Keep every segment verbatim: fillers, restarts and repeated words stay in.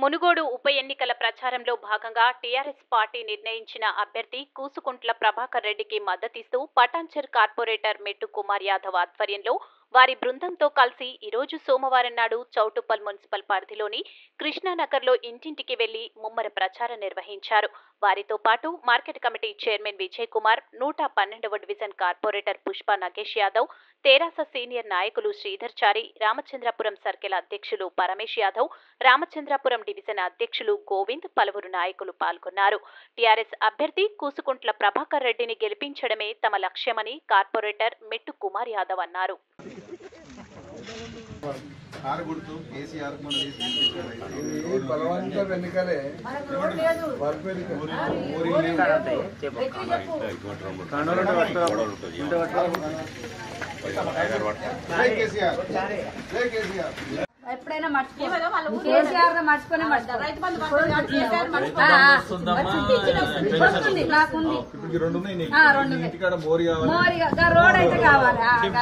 మునుగోడు ఉప ఎన్నికల ప్రచారంలో భాగంగా టీఆర్ఎస్ పార్టీ నిర్ణయించిన అభ్యర్థి కూసుకుంట్ల ప్రభాకర్ రెడ్డికి మద్దతిస్తూ పటాన్చెరు కార్పొరేటర్ మెట్టు కుమార్ యాదవ్ ఆధ్వర్యంలో వారి బృందంతో కలిసి ఈరోజు సోమవారం నాడు చౌటుప్పల్ మున్సిపల్ పరిధిలోని కృష్ణానగర్లో ఇంటింటికి వెళ్లి ముమ్మర ప్రచారం నిర్వహించారు. వారితో పాటు market committee chairman Vijay Kumar, నూట పన్నెండవ division corporator Pushpa Nagesh Yadav, TRS senior నాయకులు శ్రీధర్ చారి, రామచంద్రపురం సర్కిల్ అధ్యక్షులు పరమేశ్ యాదవ్, రామచంద్రపురం డివిజన్ అధ్యక్షులు గోవింద్, పలువురు నాయకులు పాల్గొన్నారు. టీఆర్ఎస్ అభ్యర్థి కూసుకుంట్ల ప్రభాకర్ రెడ్డిని గెలిపించడమే తమ లక్ష్యమని కార్పొరేటర్ మెట్టు కుమార్ యాదవ్ అన్నారు. ఎప్పుడైనా మర్చిపోయి కేసీఆర్ మర్చిపోయి నాకుంది రోడ్ అయితే కావాలి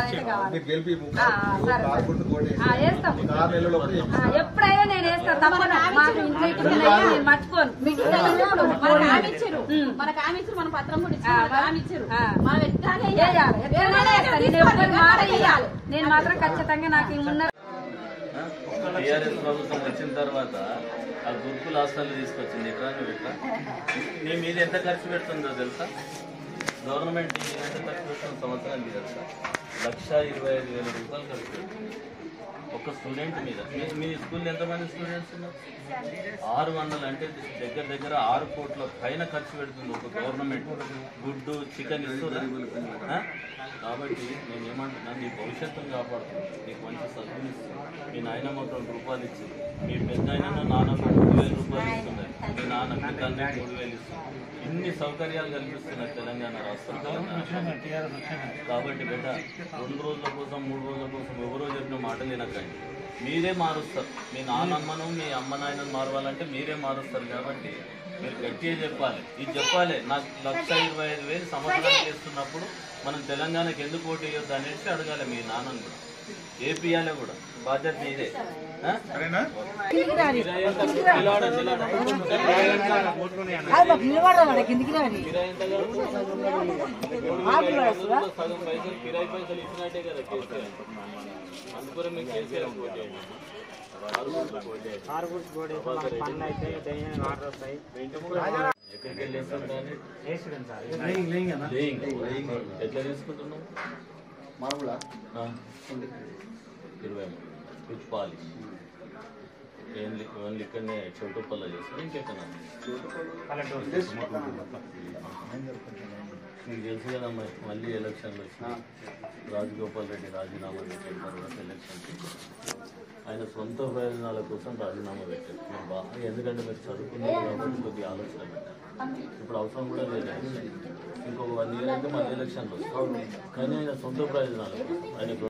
ఎప్పుడైనా నేను వేస్తాను తప్పకుండా మాకు ఇంట్లో ఇప్పుడు నేను మర్చిపోను. మనకు హామీ ఇచ్చారు, మన పత్రం కూడా ఇచ్చారు. మాట ఇయ్యాలి. నేను మాత్రం ఖచ్చితంగా నాకు ఉన్న టీఆర్ఎస్ ప్రభుత్వం వచ్చిన తర్వాత ఆ గురుకుల హాస్టల్ తీసుకొచ్చింది. ఎట్లా నువ్వు ఎట్లా నీ మీద ఎంత ఖర్చు పెడుతుందో తెలుసా? గవర్నమెంట్ నీ మీద ఎంత ఖర్చు పెడుతుందో సంవత్సరానికి తెలుసా? లక్ష ఇరవై ఐదు వేల రూపాయలు ఖర్చు పెడుతుంది ఒక స్టూడెంట్ మీద. మీ స్కూల్లో ఎంతమంది స్టూడెంట్స్ ఉన్నారు? ఆరు వందలు అంటే దగ్గర దగ్గర ఆరు కోట్ల పైన ఖర్చు పెడుతుంది ఒక గవర్నమెంట్. గుడ్డు చికెన్ ఇస్తున్నా. కాబట్టి నేను ఏమంటున్నాను, నీ భవిష్యత్తును కాపాడుతుంది, నీకు మంచి చదువులు ఇస్తుంది. మీ నాయనమ్మ రెండు రూపాయలు ఇచ్చింది, మీ పెద్ద అయినా నాన్నమ్మ మూడు వేల రూపాయలు ఇస్తున్నారు, మీ నాన్న మీ తల్లి మూడు వేలు ఇస్తుంది. ఇన్ని సౌకర్యాలు కల్పిస్తున్నారు తెలంగాణ రాష్ట్రంలో. కాబట్టి బిడ్డ రెండు రోజుల కోసం మూడు రోజుల కోసం ఎవరో చెప్పిన మాటలు వినకండి. మీరే మారుస్తారు. మీ నాన్నమ్మను మీ అమ్మ నాయనను మారవాలంటే మీరే మారుస్తారు. కాబట్టి మీరు గట్టిగా చెప్పాలి. ఇది చెప్పాలి, నాకు లక్ష ఇరవై ఐదు వేలు సంవత్సరాలు చేస్తున్నప్పుడు మనం తెలంగాణకి ఎందుకు ఓటు వేయొద్దు అనేసి అడగాలి మీ నాన్నను కూడా. ఏపీఆలే కూడా బాధ్యత మీదే. సగం పైసలు కిరాయి పైసలు ఇచ్చినట్టే కదా కేసీఆర్. అందుకని మీకు కేసీఆర్ ఎక్కడికి వెళ్ళేస్తుంటాను ఎట్లా తీసుకుంటున్నావు? ఇరవై మూడు విత్ పాలిష్. ఓన్లీ ఇక్కడనే చౌటుప్పల్లో చేస్తాను. ఇంకెక్కడ మీకు తెలుసు కదమ్మా, మళ్ళీ ఎలక్షన్లు వచ్చినాయి. రాజగోపాల్ రెడ్డి రాజీనామా పెట్టిన తర్వాత ఎలక్షన్ ఆయన సొంత ప్రయోజనాల కోసం రాజీనామా పెట్టారు. మీరు బాగా ఎందుకంటే మీరు చదువుకున్నారు కాబట్టి కొద్దిగా ఆలోచన పెట్టారు. ఇప్పుడు అవసరం కూడా లేదు. ఇంకొక వన్ ఇయర్ అయితే మళ్ళీ ఎలక్షన్లు వస్తాయి. కానీ ఆయన సొంత ప్రయోజనాలు ఆయన